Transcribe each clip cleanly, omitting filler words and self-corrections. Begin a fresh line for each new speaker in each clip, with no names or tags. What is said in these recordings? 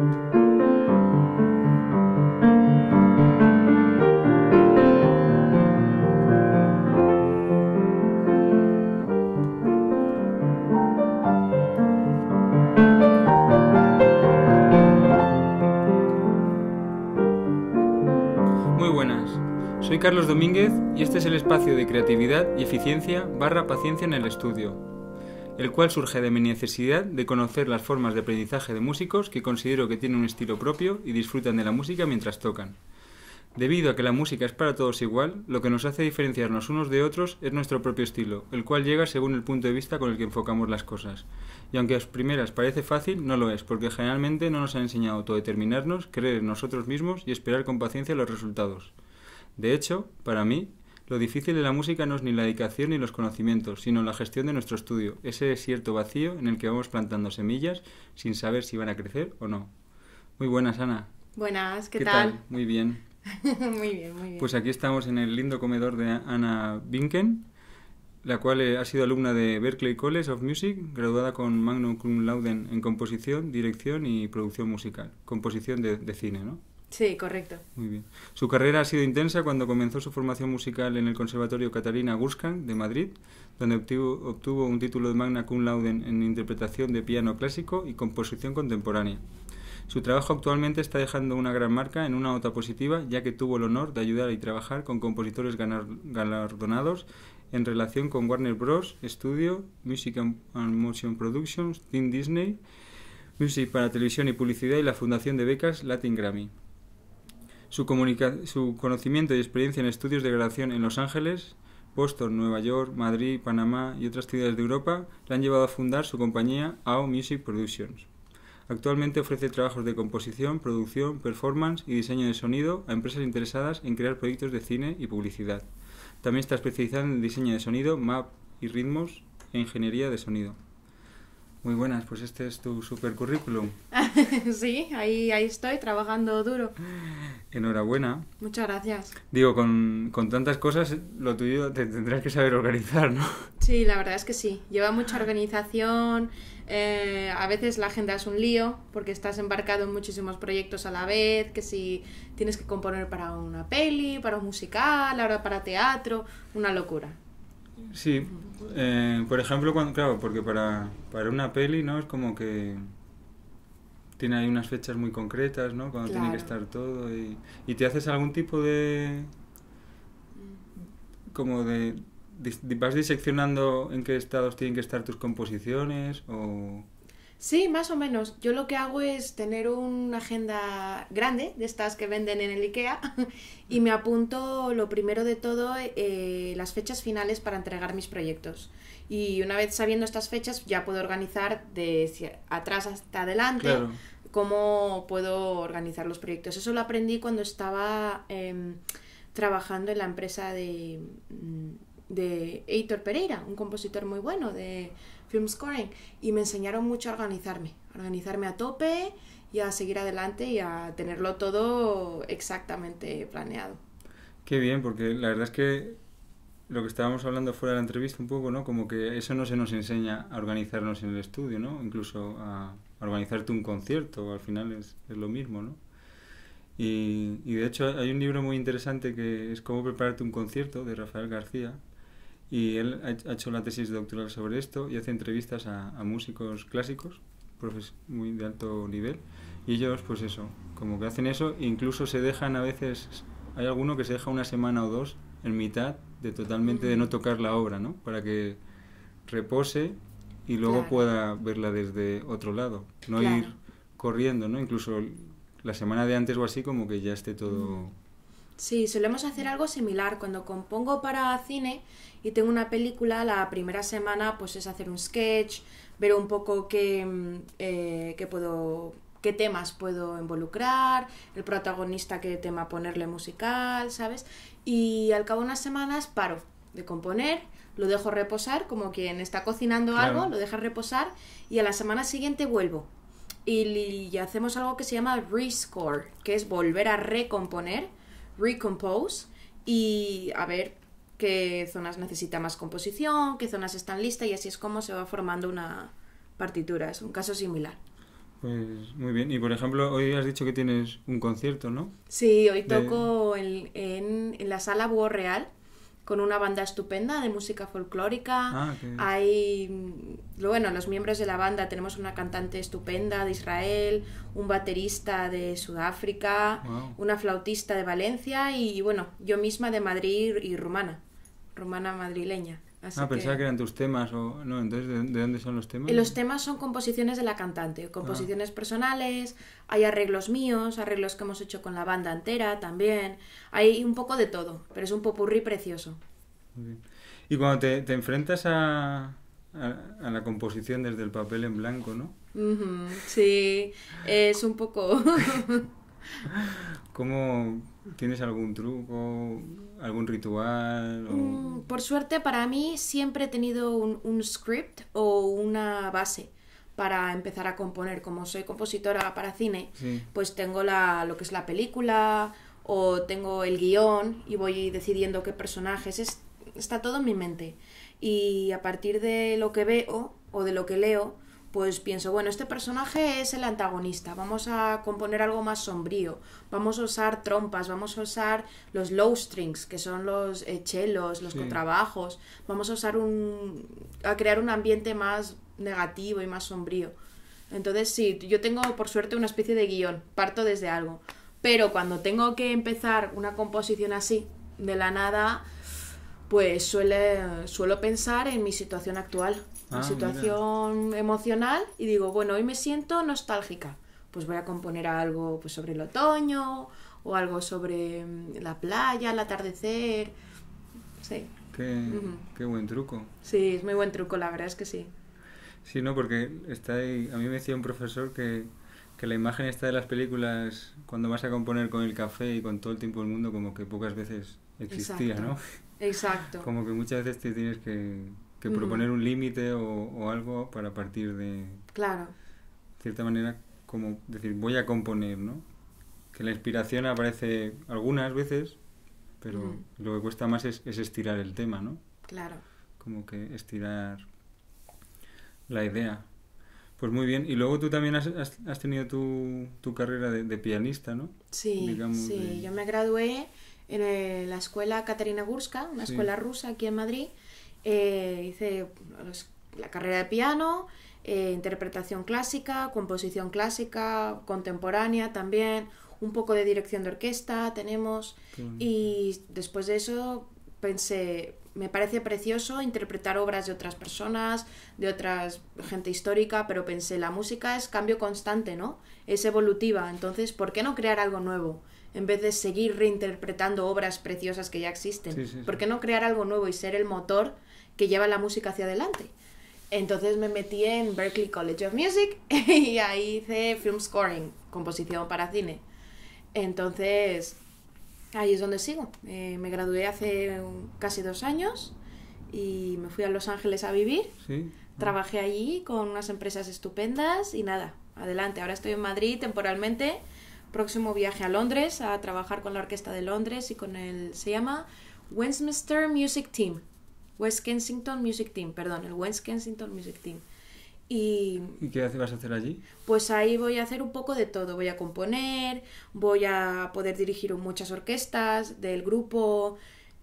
Muy buenas, soy Carlos Domínguez y este es el espacio de creatividad y eficiencia / paciencia en el estudio, el cual surge de mi necesidad de conocer las formas de aprendizaje de músicos que considero que tienen un estilo propio y disfrutan de la música mientras tocan. Debido a que la música es para todos igual, lo que nos hace diferenciarnos unos de otros es nuestro propio estilo, el cual llega según el punto de vista con el que enfocamos las cosas. Y aunque a las primeras parece fácil, no lo es, porque generalmente no nos han enseñado a autodeterminarnos, creer en nosotros mismos y esperar con paciencia los resultados. De hecho, para mí, lo difícil de la música no es ni la dedicación ni los conocimientos, sino la gestión de nuestro estudio, ese desierto vacío en el que vamos plantando semillas sin saber si van a crecer o no. Muy buenas, Ana.
Buenas, ¿qué tal?
Muy bien.
Muy bien, muy bien.
Pues aquí estamos en el lindo comedor de Ana Binken, la cual ha sido alumna de Berklee College of Music, graduada con Magna Cum Laude en composición, dirección y producción musical. Composición de cine, ¿no?
Sí, correcto.
Muy bien. Su carrera ha sido intensa cuando comenzó su formación musical en el Conservatorio Catarina Gurskán de Madrid, donde obtuvo un título de Magna Cum Laude en interpretación de piano clásico y composición contemporánea. Su trabajo actualmente está dejando una gran marca en una nota positiva, ya que tuvo el honor de ayudar y trabajar con compositores galardonados en relación con Warner Bros. Studio, Music and Motion Productions, Team Disney, Music para Televisión y Publicidad y la Fundación de Becas Latin Grammy. Su conocimiento y experiencia en estudios de grabación en Los Ángeles, Boston, Nueva York, Madrid, Panamá y otras ciudades de Europa le han llevado a fundar su compañía AO Music Productions. Actualmente ofrece trabajos de composición, producción, performance y diseño de sonido a empresas interesadas en crear proyectos de cine y publicidad. También está especializada en diseño de sonido, map y ritmos e ingeniería de sonido. Muy buenas, pues este es tu super currículum.
Sí, ahí estoy trabajando duro.
Enhorabuena.
Muchas gracias.
Digo, con tantas cosas, lo tuyo te tendrás que saber organizar, ¿no?
Sí, la verdad es que sí. Lleva mucha organización. A veces la agenda es un lío porque estás embarcado en muchísimos proyectos a la vez, que si tienes que componer para una peli, para un musical, ahora para teatro, una locura.
Sí, por ejemplo, claro, porque para una peli, ¿no? Es como que tiene ahí unas fechas muy concretas, ¿no? Cuando
Claro.
tiene que estar todo y te haces algún tipo de... como de... ¿Vas diseccionando en qué estados tienen que estar tus composiciones o...?
Sí, más o menos. Yo lo que hago es tener una agenda grande, de estas que venden en el IKEA, y me apunto lo primero de todo, las fechas finales para entregar mis proyectos. Y una vez sabiendo estas fechas ya puedo organizar de atrás hasta adelante,
Claro.
cómo puedo organizar los proyectos. Eso lo aprendí cuando estaba trabajando en la empresa de Heitor Pereira, un compositor muy bueno de film scoring, y me enseñaron mucho a organizarme a tope y a seguir adelante y a tenerlo todo exactamente planeado.
Qué bien, porque la verdad es que lo que estábamos hablando fuera de la entrevista un poco, ¿no? Como que eso no se nos enseña a organizarnos en el estudio, ¿no? Incluso a organizarte un concierto, al final es lo mismo, ¿no? Y de hecho hay un libro muy interesante que es Cómo prepararte un concierto, de Rafael García, y él ha hecho la tesis doctoral sobre esto y hace entrevistas a músicos clásicos, profes muy de alto nivel, y ellos pues eso, como que hacen eso e incluso se dejan a veces, hay alguno que se deja una semana o dos en mitad de totalmente de no tocar la obra, ¿no? Para que repose y luego
Claro.
pueda verla desde otro lado, no
Claro.
ir corriendo, ¿no? Incluso la semana de antes o así como que ya esté todo...
Sí, solemos hacer algo similar. Cuando compongo para cine y tengo una película, la primera semana pues es hacer un sketch, ver un poco qué temas puedo involucrar, el protagonista qué tema ponerle musical, ¿sabes? Y al cabo de unas semanas paro de componer, lo dejo reposar, como quien está cocinando
Claro.
algo, lo deja reposar y a la semana siguiente vuelvo. Y hacemos algo que se llama rescore, que es volver a recomponer, recompose, y a ver qué zonas necesita más composición, qué zonas están listas, y así es como se va formando una partitura. Es un caso similar.
Pues muy bien. Y por ejemplo, hoy has dicho que tienes un concierto, ¿no?
Sí, hoy
De...
toco en la sala Búho Real con una banda estupenda de música folclórica.
Ah, que...
Bueno, los miembros de la banda tenemos una cantante estupenda de Israel, un baterista de Sudáfrica,
Wow.
una flautista de Valencia y bueno, yo misma de Madrid y rumana madrileña. Así
Pensaba que eran tus temas o... No, entonces, ¿de dónde son los temas?
Los temas son composiciones de la cantante, composiciones personales, hay arreglos míos, arreglos que hemos hecho con la banda entera también, hay un poco de todo, pero es un popurrí precioso.
Muy bien. Y cuando te enfrentas a la composición desde el papel en blanco, ¿no?
Ujú, sí, es un poco...
¿Cómo tienes algún truco, algún ritual? O...
Por suerte para mí siempre he tenido un script o una base para empezar a componer. Como soy compositora para cine,
Sí.
pues tengo lo que es la película o tengo el guión y voy decidiendo qué personajes. Está todo en mi mente. Y a partir de lo que veo o de lo que leo, pues pienso, bueno, este personaje es el antagonista, vamos a componer algo más sombrío, vamos a usar trompas, vamos a usar los low strings, que son los chelos, los
Sí.
contrabajos, vamos a usar a crear un ambiente más negativo y más sombrío. Entonces sí, yo tengo por suerte una especie de guión, parto desde algo, pero cuando tengo que empezar una composición así, de la nada, pues suelo pensar en mi situación actual, mi situación emocional, y digo, bueno, hoy me siento nostálgica, pues voy a componer algo pues sobre el otoño o algo sobre la playa, el atardecer. Sí.
Qué buen truco.
Sí, es muy buen truco, la verdad es que sí.
Sí, no, porque está ahí... A mí me decía un profesor que la imagen esta de las películas, cuando vas a componer con el café y con todo el tiempo del mundo, como que pocas veces existía,
Exacto.
¿no?
Exacto.
Como que muchas veces te tienes que proponer un límite o algo para partir de
Claro.
cierta manera, como decir, voy a componer, ¿no? Que la inspiración aparece algunas veces, pero lo que cuesta más es estirar el tema, ¿no?
Claro.
Como que estirar la idea. Pues muy bien. Y luego tú también has tenido tu carrera de pianista, ¿no?
Sí,
Digamos,
sí. Yo me gradué en la escuela Katarina Gurska, una
Sí.
escuela rusa aquí en Madrid. Hice la carrera de piano, interpretación clásica, composición clásica, contemporánea también, un poco de dirección de orquesta tenemos.
Qué bonito.
Y después de eso pensé, me parece precioso interpretar obras de otras personas, de otras gente histórica, pero pensé, la música es cambio constante, ¿no? Es evolutiva, entonces, ¿por qué no crear algo nuevo? En vez de seguir reinterpretando obras preciosas que ya existen.
Sí, sí, sí.
¿Por qué no crear algo nuevo y ser el motor que lleva la música hacia adelante? Entonces me metí en Berklee College of Music y ahí hice film scoring, composición para cine. Entonces, ahí es donde sigo. Me gradué hace casi 2 años y me fui a Los Ángeles a vivir.
Sí.
Trabajé allí con unas empresas estupendas y nada, adelante. Ahora estoy en Madrid temporalmente. Próximo viaje a Londres a trabajar con la Orquesta de Londres y con se llama Westminster Music Team. West Kensington Music Team, perdón, el West Kensington Music Team. Y
qué vas a hacer allí?
pues ahí voy a hacer un poco de todo. Voy a componer, voy a poder dirigir muchas orquestas del grupo,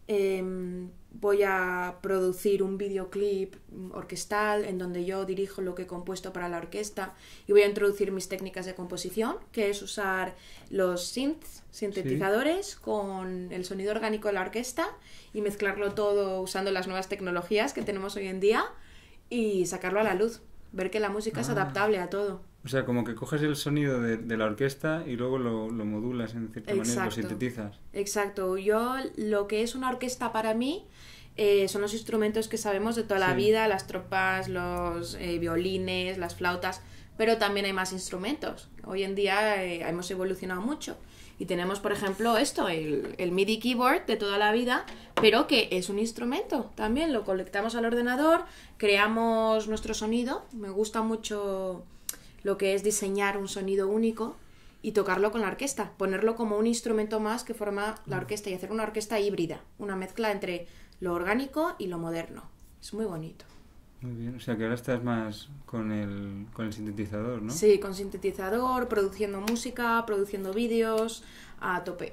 voy a producir un videoclip orquestal en donde yo dirijo lo que he compuesto para la orquesta y voy a introducir mis técnicas de composición, que es usar los sintetizadores con el sonido orgánico de la orquesta y mezclarlo todo usando las nuevas tecnologías que tenemos hoy en día y sacarlo a la luz. Ver que la música es adaptable a todo.
O sea, como que coges el sonido de la orquesta y luego lo modulas en cierta manera, lo sintetizas.
Exacto. Yo, lo que es una orquesta para mí son los instrumentos que sabemos de toda la vida, las trompas, los violines, las flautas, pero también hay más instrumentos. Hoy en día hemos evolucionado mucho. Y tenemos, por ejemplo, el MIDI keyboard de toda la vida, pero que es un instrumento también. Lo conectamos al ordenador, creamos nuestro sonido. Me gusta mucho lo que es diseñar un sonido único y tocarlo con la orquesta. Ponerlo como un instrumento más que forma la orquesta y hacer una orquesta híbrida. Una mezcla entre lo orgánico y lo moderno. Es muy bonito.
Muy bien, o sea que ahora estás más con el sintetizador, ¿no?
Sí, con sintetizador, produciendo música, produciendo vídeos, a tope.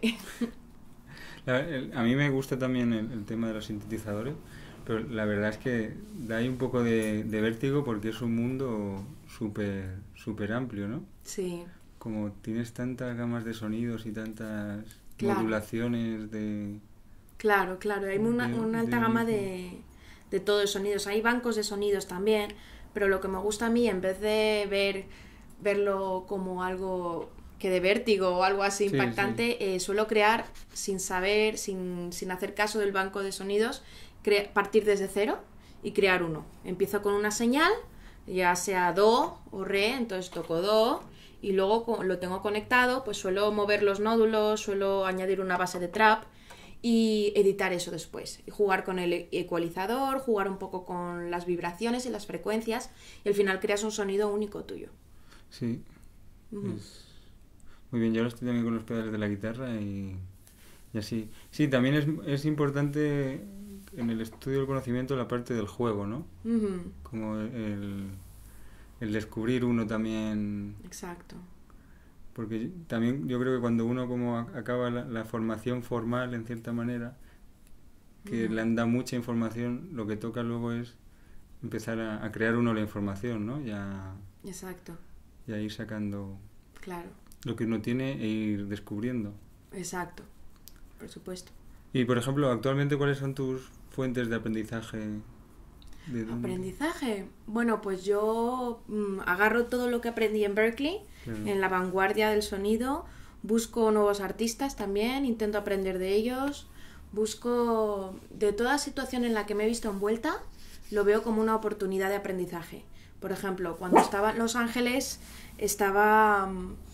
A mí me gusta también el tema de los sintetizadores, pero la verdad es que da ahí un poco de vértigo porque es un mundo súper amplio, ¿no?
Sí,
Como tienes tantas gamas de sonidos y tantas
claro,
modulaciones de,
claro, claro. Hay una
de
alta
un
gama
mismo...
de todos los sonidos. Hay bancos de sonidos también, pero lo que me gusta a mí, en vez de verlo como algo que de vértigo o algo así
Sí, sí.
impactante, suelo crear sin saber, sin hacer caso del banco de sonidos, partir desde cero y crear uno. Empiezo con una señal, ya sea do o re, entonces toco do y luego lo tengo conectado, pues suelo mover los nódulos, suelo añadir una base de trap y editar eso después. Y jugar con el ecualizador, jugar un poco con las vibraciones y las frecuencias y al final creas un sonido único tuyo.
Sí,
Ujú.
es muy bien. Yo ahora estoy también con los pedales de la guitarra y así. Sí, también es importante en el estudio del conocimiento la parte del juego, ¿no?
Ujú.
Como el descubrir uno también,
Exacto.
porque también yo creo que cuando uno como acaba la formación formal en cierta manera, que
Ujú.
le han dado mucha información, lo que toca luego es empezar a crear uno la información, ¿no?
Exacto.
Y a ir sacando
Claro.
lo que uno tiene e ir descubriendo.
Exacto. Por supuesto.
Y por ejemplo, actualmente, ¿cuáles son tus fuentes de aprendizaje? ¿De dónde?
Aprendizaje. Bueno, pues yo agarro todo lo que aprendí en Berkeley,
Claro.
en la vanguardia del sonido, busco nuevos artistas también, intento aprender de ellos, busco de toda situación en la que me he visto envuelta, lo veo como una oportunidad de aprendizaje. Por ejemplo, cuando estaba en Los Ángeles, estaba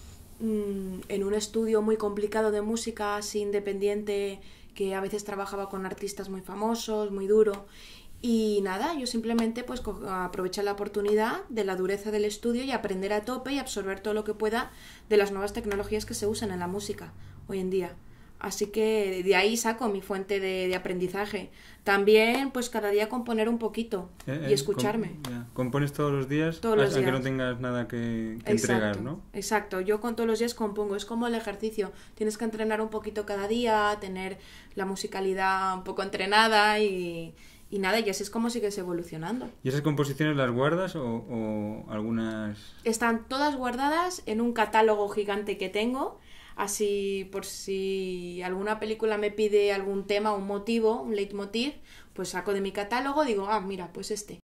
en un estudio muy complicado de música, así independiente, que a veces trabajaba con artistas muy famosos, muy duro. Y nada, yo simplemente pues aproveché la oportunidad de la dureza del estudio y aprender a tope y absorber todo lo que pueda de las nuevas tecnologías que se usan en la música hoy en día. Así que de ahí saco mi fuente de aprendizaje. También pues cada día componer un poquito y escucharme
Ya. ¿Compones todos los días,
todos los
aunque no
días.
tengas nada que entregar,
Exacto,
¿no?
exacto. Yo con todos los días compongo. Es como el ejercicio. Tienes que entrenar un poquito cada día, tener la musicalidad un poco entrenada y nada, y así es como sigues evolucionando.
¿Y esas composiciones las guardas o algunas...?
Están todas guardadas en un catálogo gigante que tengo, así por si alguna película me pide algún tema, un motivo, un leitmotiv, pues saco de mi catálogo, digo, ah, mira, pues este.